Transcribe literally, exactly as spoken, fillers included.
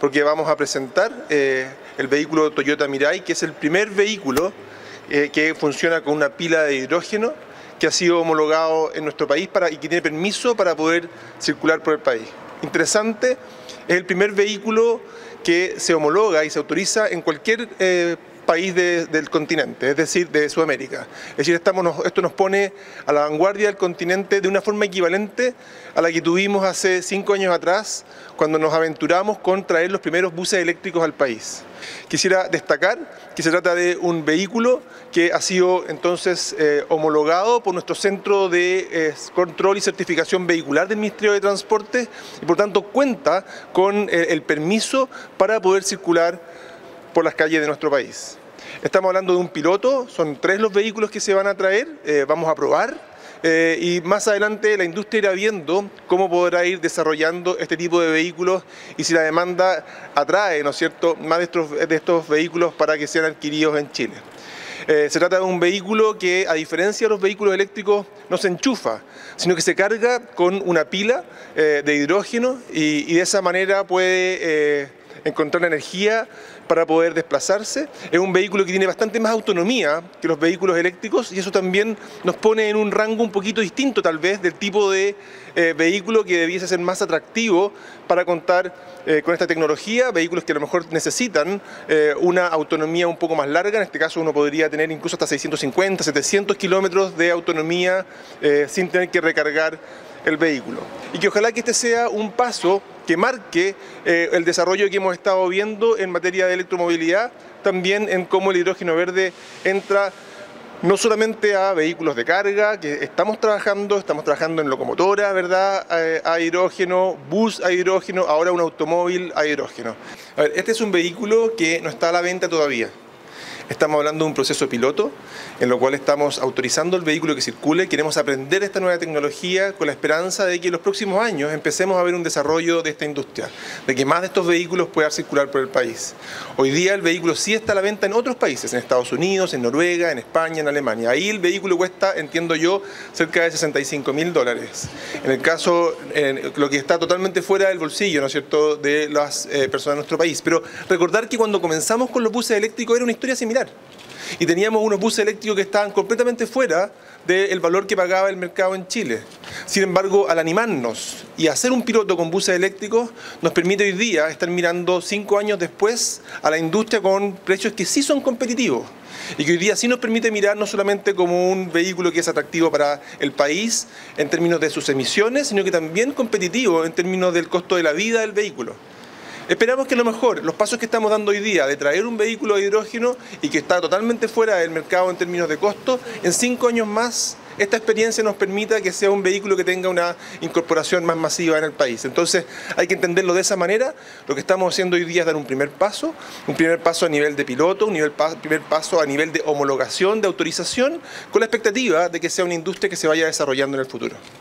porque vamos a presentar eh, el vehículo Toyota Mirai, que es el primer vehículo eh, que funciona con una pila de hidrógeno que ha sido homologado en nuestro país para, y que tiene permiso para poder circular por el país. Interesante, es el primer vehículo que se homologa y se autoriza en cualquier eh, país de, del continente, es decir, de Sudamérica. Es decir, estamos, esto nos pone a la vanguardia del continente de una forma equivalente a la que tuvimos hace cinco años atrás, cuando nos aventuramos con traer los primeros buses eléctricos al país. Quisiera destacar que se trata de un vehículo que ha sido entonces eh, homologado por nuestro Centro de eh, Control y Certificación Vehicular del Ministerio de Transporte y por tanto cuenta con eh, el permiso para poder circular por las calles de nuestro país. Estamos hablando de un piloto, son tres los vehículos que se van a traer, eh, vamos a probar eh, y más adelante la industria irá viendo cómo podrá ir desarrollando este tipo de vehículos y si la demanda atrae, ¿no es cierto?, más de estos, de estos vehículos para que sean adquiridos en Chile. Eh, se trata de un vehículo que, a diferencia de los vehículos eléctricos, no se enchufa, sino que se carga con una pila eh, de hidrógeno y, y de esa manera puede eh, encontrar energía para poder desplazarse. Es un vehículo que tiene bastante más autonomía que los vehículos eléctricos y eso también nos pone en un rango un poquito distinto tal vez del tipo de eh, vehículo que debiese ser más atractivo para contar eh, con esta tecnología, vehículos que a lo mejor necesitan eh, una autonomía un poco más larga. En este caso uno podría tener incluso hasta seiscientos cincuenta, setecientos kilómetros de autonomía eh, sin tener que recargar el vehículo. Y que ojalá que este sea un paso que marque eh, el desarrollo que hemos estado viendo en materia de electromovilidad, también en cómo el hidrógeno verde entra no solamente a vehículos de carga, que estamos trabajando, estamos trabajando en locomotora, ¿verdad?, a, a hidrógeno, bus a hidrógeno, ahora un automóvil a hidrógeno. A ver, este es un vehículo que no está a la venta todavía. Estamos hablando de un proceso piloto en lo cual estamos autorizando el vehículo que circule. Queremos aprender esta nueva tecnología con la esperanza de que en los próximos años empecemos a ver un desarrollo de esta industria, de que más de estos vehículos puedan circular por el país. Hoy día el vehículo sí está a la venta en otros países, en Estados Unidos, en Noruega, en España, en Alemania. Ahí el vehículo cuesta, entiendo yo, cerca de sesenta y cinco mil dólares. En el caso, en lo que está totalmente fuera del bolsillo, ¿no es cierto?, de las eh, personas de nuestro país. Pero recordar que cuando comenzamos con los buses eléctricos era una historia similar. Y teníamos unos buses eléctricos que estaban completamente fuera del valor que pagaba el mercado en Chile. Sin embargo, al animarnos y hacer un piloto con buses eléctricos, nos permite hoy día estar mirando cinco años después a la industria con precios que sí son competitivos. Y que hoy día sí nos permite mirar no solamente como un vehículo que es atractivo para el país en términos de sus emisiones, sino que también competitivo en términos del costo de la vida del vehículo. Esperamos que a lo mejor los pasos que estamos dando hoy día de traer un vehículo de hidrógeno y que está totalmente fuera del mercado en términos de costo, en cinco años más esta experiencia nos permita que sea un vehículo que tenga una incorporación más masiva en el país. Entonces hay que entenderlo de esa manera. Lo que estamos haciendo hoy día es dar un primer paso, un primer paso a nivel de piloto, un nivel pa- primer paso a nivel de homologación, de autorización, con la expectativa de que sea una industria que se vaya desarrollando en el futuro.